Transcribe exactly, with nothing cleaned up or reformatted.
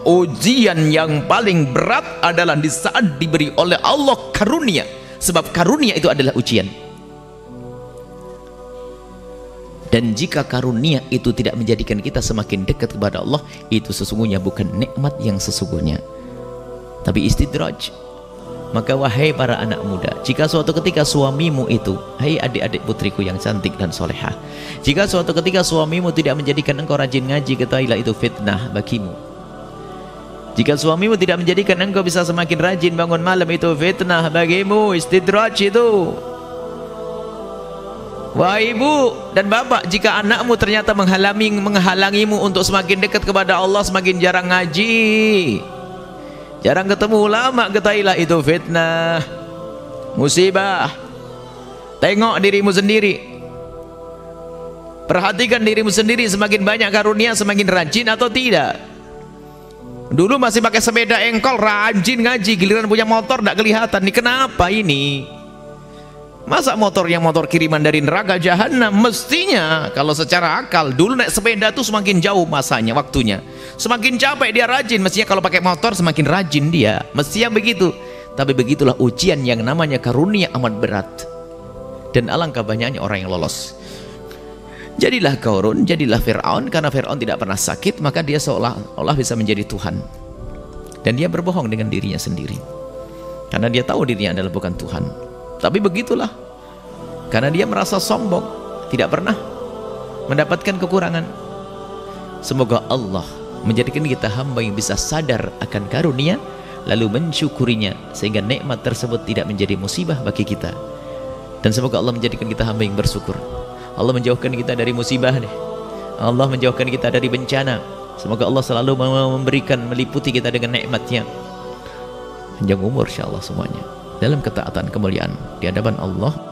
ujian yang paling berat adalah di saat diberi oleh Allah karunia, sebab karunia itu adalah ujian. Dan jika karunia itu tidak menjadikan kita semakin dekat kepada Allah, itu sesungguhnya bukan nikmat yang sesungguhnya, tapi istidroj. Maka wahai para anak muda, jika suatu ketika suamimu itu, hai adik-adik putriku yang cantik dan solehah, jika suatu ketika suamimu tidak menjadikan engkau rajin ngaji, ketahuilah itu fitnah bagimu. Jika suamimu tidak menjadikan engkau bisa semakin rajin bangun malam, itu fitnah bagimu, istidroj itu. Wahai ibu dan bapak, jika anakmu ternyata menghalangi, menghalangimu untuk semakin dekat kepada Allah, semakin jarang ngaji, jarang ketemu ulama, ketahuilah itu fitnah, musibah. Tengok dirimu sendiri, perhatikan dirimu sendiri, semakin banyak karunia semakin rajin atau tidak. Dulu masih pakai sepeda engkol rajin ngaji, giliran punya motor tidak kelihatan. Ini kenapa ini? Masa motor yang motor kiriman dari neraka jahanam? Mestinya kalau secara akal dulu naik sepeda tuh semakin jauh masanya, waktunya, semakin capek dia rajin. Mestinya kalau pakai motor semakin rajin dia, mestinya begitu. Tapi begitulah ujian yang namanya karunia amat berat, dan alangkah banyaknya orang yang lolos. Jadilah Qarun, jadilah Fir'aun. Karena Fir'aun tidak pernah sakit, maka dia seolah-olah bisa menjadi Tuhan, dan dia berbohong dengan dirinya sendiri karena dia tahu dirinya adalah bukan Tuhan. Tapi begitulah, karena dia merasa sombong, tidak pernah mendapatkan kekurangan. Semoga Allah menjadikan kita hamba yang bisa sadar akan karunia, lalu mensyukurinya, sehingga nikmat tersebut tidak menjadi musibah bagi kita. Dan semoga Allah menjadikan kita hamba yang bersyukur. Allah menjauhkan kita dari musibah deh. Allah menjauhkan kita dari bencana. Semoga Allah selalu memberikan, meliputi kita dengan nikmatnya. Panjang umur insyaallah semuanya, dalam ketaatan kemuliaan di hadapan Allah.